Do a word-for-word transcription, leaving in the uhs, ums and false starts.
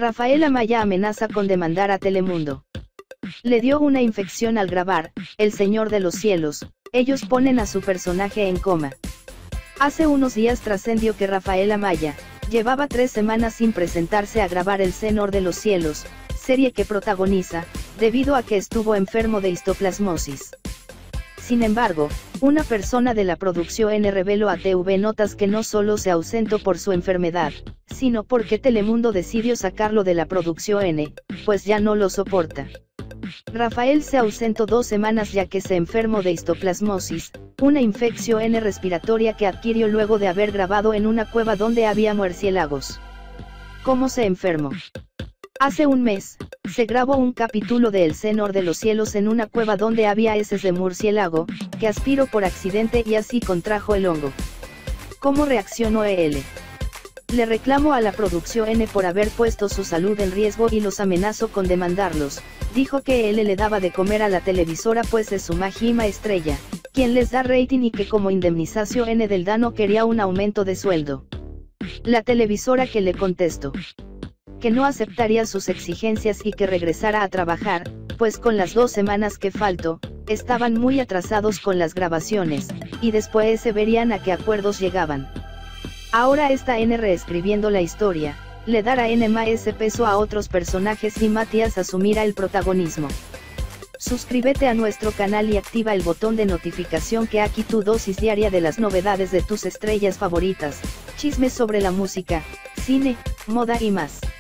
Rafael Amaya amenaza con demandar a Telemundo. Le dio una infección al grabar El Señor de los Cielos. Ellos ponen a su personaje en coma. Hace unos días trascendió que Rafael Amaya llevaba tres semanas sin presentarse a grabar El Señor de los Cielos, serie que protagoniza, debido a que estuvo enfermo de histoplasmosis. Sin embargo, una persona de la producción reveló a T V Notas que no solo se ausentó por su enfermedad, sino porque Telemundo decidió sacarlo de la producción, pues ya no lo soporta. Rafael se ausentó dos semanas ya que se enfermó de histoplasmosis, una infección respiratoria que adquirió luego de haber grabado en una cueva donde había murciélagos. ¿Cómo se enfermó? Hace un mes, se grabó un capítulo de El Señor de los Cielos en una cueva donde había heces de murciélago, que aspiró por accidente y así contrajo el hongo. ¿Cómo reaccionó él? Le reclamó a la producción por haber puesto su salud en riesgo y los amenazó con demandarlos. Dijo que él le daba de comer a la televisora pues es su máxima estrella, quien les da rating y que como indemnización del daño quería un aumento de sueldo. La televisora que le contestó que no aceptaría sus exigencias y que regresara a trabajar, pues con las dos semanas que faltó, estaban muy atrasados con las grabaciones, y después se verían a qué acuerdos llegaban. Ahora está N reescribiendo la historia, le dará N más peso a otros personajes y Matías asumirá el protagonismo. Suscríbete a nuestro canal y activa el botón de notificación que aquí tu dosis diaria de las novedades de tus estrellas favoritas, chismes sobre la música, cine, moda y más.